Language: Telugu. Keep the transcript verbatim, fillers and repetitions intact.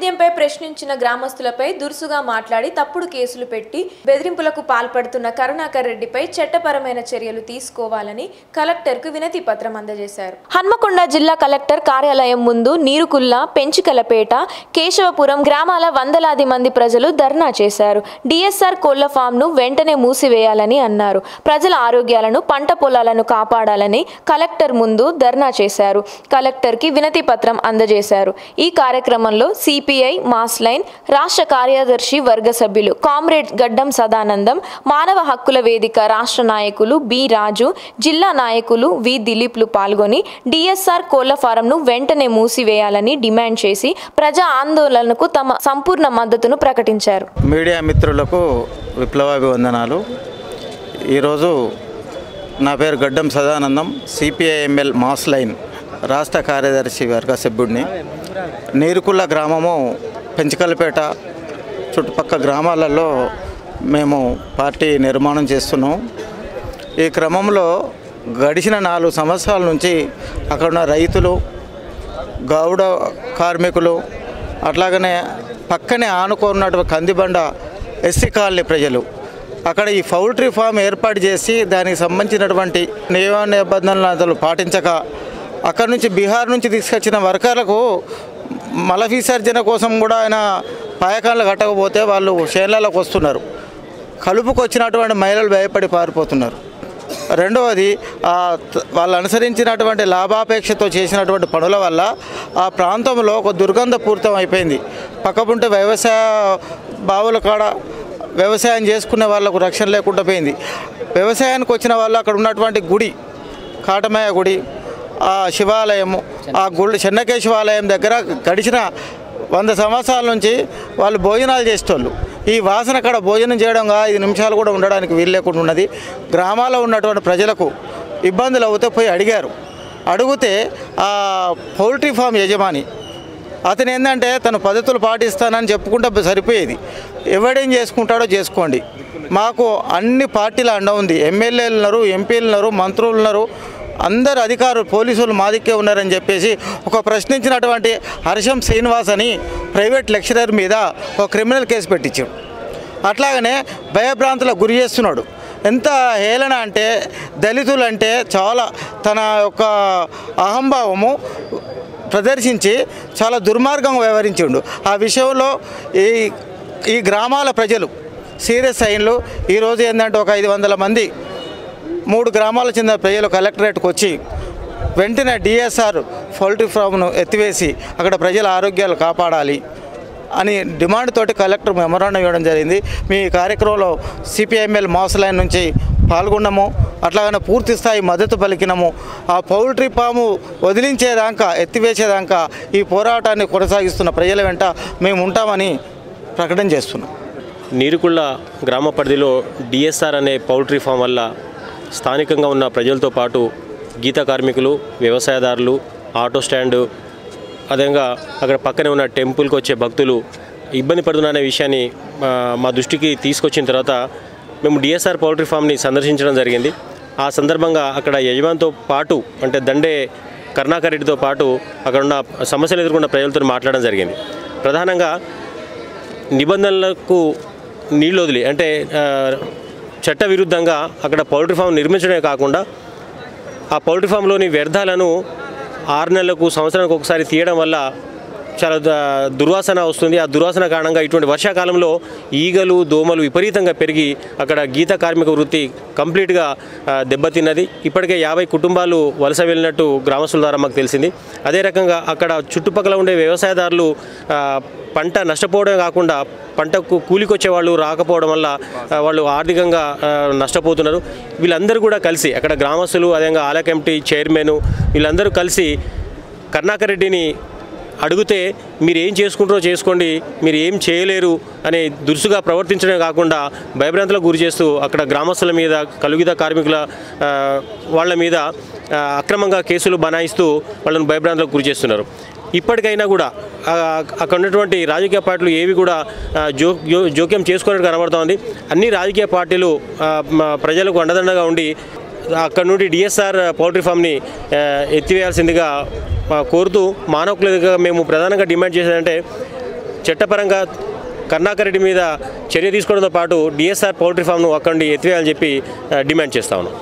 వైవిధ్యంపై ప్రశ్నించిన గ్రామస్తులపై దురుసుగా మాట్లాడి తప్పుడు కేసులు పెట్టి బెదిరింపులకు పాల్పడుతున్న కరుణాకర్ రెడ్డిపై చట్టపరమైన చర్యలు తీసుకోవాలని కలెక్టర్కు వినతి పత్రం అందజేశారు. హన్మకొండ జిల్లా కలెక్టర్ కార్యాలయం ముందు నీరుకుల్ల, పెంచికలపేట, కేశవపురం గ్రామాల వందలాది మంది ప్రజలు ధర్నా చేశారు. డిఎస్ఆర్ కోళ్ల ఫామ్ ను వెంటనే మూసివేయాలని అన్నారు. ప్రజల ఆరోగ్యాలను, పంట పొలాలను కాపాడాలని కలెక్టర్ ముందు ధర్నా చేశారు. కలెక్టర్ కి వినతి పత్రం అందజేశారు. ఈ కార్యక్రమంలో సిపిఐ మాస్ లైన్ రాష్ట్ర కార్యదర్శి వర్గ సభ్యులు కామ్రేడ్ గడ్డం సదానందం, మానవ హక్కుల వేదిక రాష్ట్ర నాయకులు బి రాజు, జిల్లా నాయకులు వి దిలీప్లు పాల్గొని డిఎస్ఆర్ కోళ్ల ఫారంను వెంటనే మూసివేయాలని డిమాండ్ చేసి ప్రజా ఆందోళనకు తమ సంపూర్ణ మద్దతును ప్రకటించారు. మీడియా మిత్రులకు విప్లవాభివందనాలు. ఈరోజు నా పేరు గడ్డం సదానందం, సిపిఐఎంఎల్ మాస్ లైన్ రాష్ట్ర కార్యదర్శి వర్గ సభ్యుడిని. నీరుకుల్ల గ్రామము, పెంచికలపేట చుట్టుపక్కల గ్రామాలలో మేము పార్టీ నిర్మాణం చేస్తున్నాం. ఈ క్రమంలో గడిచిన నాలుగు సంవత్సరాల నుంచి అక్కడ ఉన్న రైతులు, గౌడ కార్మికులు, అట్లాగనే పక్కనే ఆనుకున్నటువంటి కందిబండ ఎస్సీ కాలనీ ప్రజలు అక్కడ ఈ పౌల్ట్రీ ఫామ్ ఏర్పాటు చేసి దానికి సంబంధించినటువంటి నియమ నిబంధనలు పాటించక అక్కడ నుంచి బీహార్ నుంచి తీసుకొచ్చిన వర్కర్లకు మల విసర్జన కోసం కూడా ఆయన పాయకాన్లు కట్టకపోతే వాళ్ళు చేనులకు వస్తున్నారు. కలుపుకు వచ్చినటువంటి మహిళలు భయపడి పారిపోతున్నారు. రెండవది, వాళ్ళు అనుసరించినటువంటి లాభాపేక్షతో చేసినటువంటి పనుల వల్ల ఆ ప్రాంతంలో ఒక దుర్గంధపూరితం అయిపోయింది. పక్కపుంటే వ్యవసాయ బావుల కాడ వ్యవసాయం చేసుకునే వాళ్ళకు రక్షణ లేకుండా పోయింది. వ్యవసాయానికి వచ్చిన వాళ్ళు అక్కడ ఉన్నటువంటి గుడి, కాటమయ్య గుడి, ఆ శివాలయము, ఆ గుడి చెన్నకేశవాలయం దగ్గర గడిచిన వంద సంవత్సరాల నుంచి వాళ్ళు భోజనాలు చేసేటోళ్ళు. ఈ వాసన కాడ భోజనం చేయడంగా ఐదు నిమిషాలు కూడా ఉండడానికి వీలు లేకుండా ఉన్నది. గ్రామాల్లో ఉన్నటువంటి ప్రజలకు ఇబ్బందులు అవుతే పోయి అడిగారు. అడిగితే ఆ పౌల్ట్రీ ఫామ్ యజమాని అతను ఏంటంటే తన పద్ధతులు పాటిస్తానని చెప్పుకుంటే సరిపోయేది. ఎవడేం చేసుకుంటాడో చేసుకోండి, మాకు అన్ని పార్టీల అండ ఉంది. ఎమ్మెల్యేలు ఉన్నారు, ఎంపీలు ఉన్నారు, మంత్రులు ఉన్నారు, అందరు అధికారులు, పోలీసులు మా దిక్కే ఉన్నారని చెప్పేసి ఒక ప్రశ్నించినటువంటి హర్షం శ్రీనివాస్ అని ప్రైవేట్ లెక్చరర్ మీద ఒక క్రిమినల్ కేసు పెట్టించాడు. అట్లాగనే భయభ్రాంతులకు గురి చేస్తున్నాడు. ఎంత హేళన అంటే, దళితులంటే చాలా తన యొక్క అహంభావము ప్రదర్శించి చాలా దుర్మార్గంగా వ్యవహరించిండు. ఆ విషయంలో ఈ ఈ గ్రామాల ప్రజలు సీరియస్ అయిన్లు. ఈరోజు ఏంటంటే ఒక ఐదు వందల మంది మూడు గ్రామాలకు చెందిన ప్రజలు కలెక్టరేట్కి వచ్చి వెంటనే డిఎస్ఆర్ పౌల్ట్రీ ఫామ్ను ఎత్తివేసి అక్కడ ప్రజల ఆరోగ్యాలు కాపాడాలి అని డిమాండ్ తోటి కలెక్టర్ మెమరాండం ఇవ్వడం జరిగింది. మీ కార్యక్రమంలో సిపిఐఎంఎల్ మాస్ లైన్ నుంచి పాల్గొన్నాము. అట్లాగనే పూర్తి స్థాయి మద్దతు పలికినాము. ఆ పౌల్ట్రీ ఫాము వదిలించేదాకా, ఎత్తివేసేదాకా ఈ పోరాటాన్ని కొనసాగిస్తున్న ప్రజల వెంట మేము ఉంటామని ప్రకటన చేస్తున్నాం. నీరుకుళ్ళ గ్రామ పరిధిలో డిఎస్ఆర్ అనే పౌల్ట్రీ ఫామ్ వల్ల స్థానికంగా ఉన్న ప్రజలతో పాటు గీత కార్మికులు, వ్యవసాయదారులు, ఆటో స్టాండు, అదేవిధంగా అక్కడ పక్కనే ఉన్న టెంపుల్కి వచ్చే భక్తులు ఇబ్బంది పడుతున్న విషయాన్ని మా దృష్టికి తీసుకొచ్చిన తర్వాత మేము డిఎస్ఆర్ పౌల్ట్రీ ఫామ్ని సందర్శించడం జరిగింది. ఆ సందర్భంగా అక్కడ యజమానితో పాటు అంటే దండే కరుణాకర్ రెడ్డితో పాటు అక్కడ ఉన్న సమస్యలు ఎదుర్కొన్న ప్రజలతో మాట్లాడడం జరిగింది. ప్రధానంగా నిబంధనలకు నీళ్ళు వదిలి అంటే చట్ట విరుద్ధంగా అక్కడ పౌల్ట్రీ ఫామ్ నిర్మించడమే కాకుండా ఆ పౌల్ట్రీ ఫామ్లోని వ్యర్థాలను ఆరు నెలలకు సంవత్సరానికి ఒకసారి తీయడం వల్ల చాలా దుర్వాసన వస్తుంది. ఆ దుర్వాసన కారణంగా ఇటువంటి వర్షాకాలంలో ఈగలు, దోమలు విపరీతంగా పెరిగి అక్కడ గీత కార్మిక వృత్తి కంప్లీట్గా దెబ్బతిన్నది. ఇప్పటికే యాభై కుటుంబాలు వలస వెళ్ళినట్టు గ్రామస్తుల ద్వారా మాకు తెలిసింది. అదే రకంగా అక్కడ చుట్టుపక్కల ఉండే వ్యవసాయదారులు పంట నష్టపోవడమే కాకుండా పంటకు కూలికొచ్చే వాళ్ళు రాకపోవడం వల్ల వాళ్ళు ఆర్థికంగా నష్టపోతున్నారు. వీళ్ళందరూ కూడా కలిసి అక్కడ గ్రామస్తులు, అదేవిధంగా ఆలయ కమిటీ చైర్మన్ వీళ్ళందరూ కలిసి కరుణాకర్ రెడ్డిని అడిగితే మీరు ఏం చేసుకుంటారో చేసుకోండి, మీరు ఏం చేయలేరు అనే దురుసుగా ప్రవర్తించడమే కాకుండా భయభ్రాంతులకు గురి చేస్తూ అక్కడ గ్రామస్తుల మీద, కలుగిత కార్మికుల వాళ్ళ మీద అక్రమంగా కేసులు బనాయిస్తూ వాళ్ళని భయభ్రాంతులకు గురి చేస్తున్నారు. ఇప్పటికైనా కూడా అక్కడ ఉన్నటువంటి రాజకీయ పార్టీలు ఏవి కూడా జో జోక్యం చేసుకున్నట్టు కనబడుతోంది. అన్ని రాజకీయ పార్టీలు ప్రజలకు అండదండగా ఉండి అక్కడ నుండి డిఎస్ఆర్ పౌల్ట్రీ ఫామ్ని ఎత్తివేయాల్సిందిగా కోరుతూ మానవ హక్కులుగా మేము ప్రధానంగా డిమాండ్ చేసేదంటే చట్టపరంగా కరుణాకర్ రెడ్డి మీద చర్య తీసుకోవడంతో పాటు డిఎస్ఆర్ పౌల్ట్రీ ఫామ్ను అక్కడి నుండి ఎత్తివేయాలని చెప్పి డిమాండ్ చేస్తా ఉన్నాం.